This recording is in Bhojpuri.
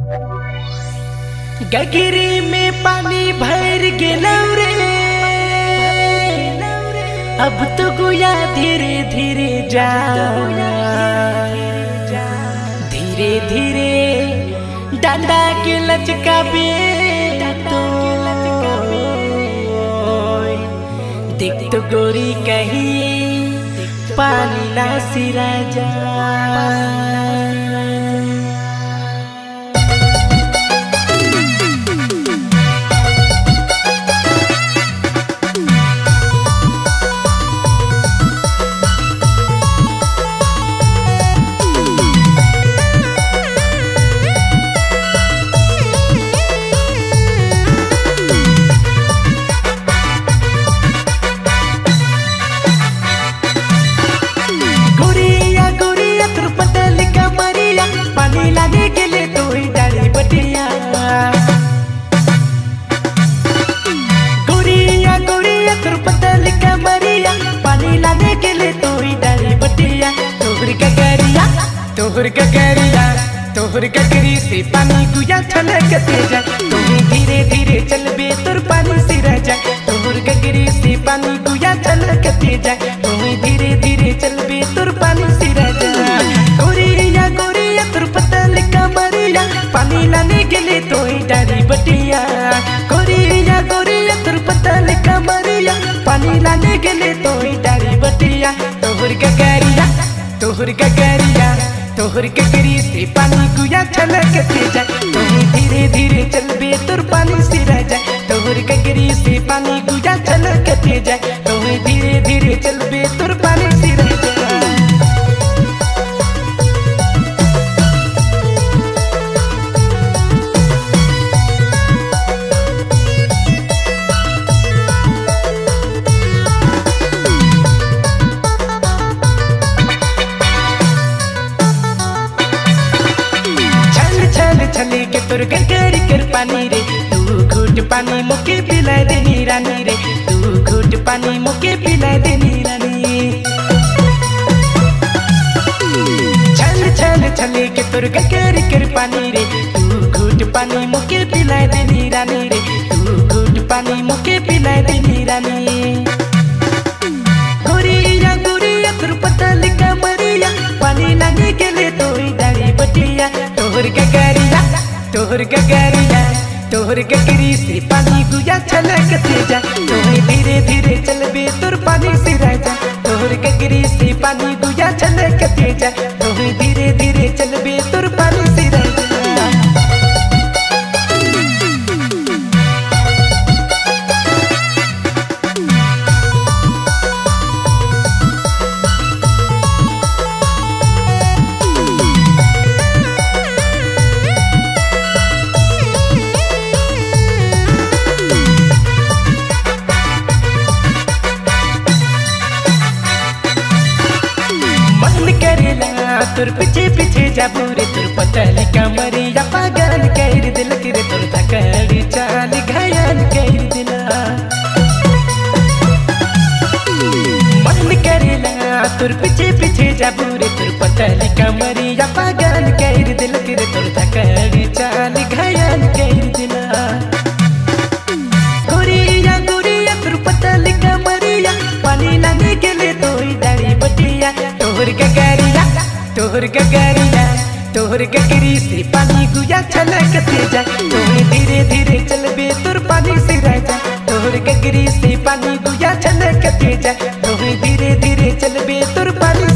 गगरी में पानी भर गेलौ रे, अब तो गुया धीरे धीरे जा, धीरे धीरे डांडा के लचकाबे तो देख तो गोरी कहीं पानी ना सिरा जा। तोहर गगरी से पानी गुया छलकते जा, तुम्हें धीरे धीरे चलबे तोर पानी सिरा जा। तोहर गगरी से पानी गुया छलकते जा, तुम्हें धीरे धीरे चलबे तोर पानी सिरा जा। गोरिया गोरिया तोर पतल कमरिया, पानी लाने के लिए तो डारी बटिया। गोरिया गोरिया तोर पतल कमरिया, पानी लाने के लिए तो डारी बटिया। तोहर गगरिया तोहर गगरी से पानी गुया छलकते जा, तुम्हें धीरे धीरे चलबे तोर पानी सिरा जा। तोहर गगरी से पानी गुया छलकते जा, तुम्हें धीरे धीरे चलबे तोर पानी सिरा जा। छले के तोर गगरी कर पानी रे, तू घूट पानी मुके पिला देनी रानी रे, तू घूट पानी मुके पिला देनी रानी। छले के तोर गगरी कर पानी रे, तू घूट पानी मुके पिला देनी रानी रे, तू घूट पानी मुके पिला देनी रानी। गोरिया गोरिया तोर पतल कमरिया, पानी लाने के लिए तो डारी बटिया। तोहर गगरी से पानी गुया छलकते जा, तुम्हें धीरे धीरे चलबे तोर पानी सिरा जा। तोहर गगरी से पानी गुया छलकते जा, तुम्हें धीरे धीरे चलबे तोर पानी सिरा जा। तोर पीछे पीछे जाबू रे, तोर पतल कमरिया पागल कर दिल के रे, तोर धकड़ी चाल घायल कर दिला। मन करेला तोर पीछे पीछे जाबू रे, तोर पतल कमरिया पागल कर दिल के रे, तोर धकड़ी चाल घायल कर दिला। गोरिया गोरिया तोर पतल कमरिया, पानी लाने के लिए तो डारी बटिया। तोहर गगरी से पानी गुया छलकते जा, तुम्हें धीरे धीरे चलबे तोर पानी सिरा जा। तोहर गगरी से पानी गुया छलकते जा, तुम्हें धीरे धीरे चलबे तोर पानी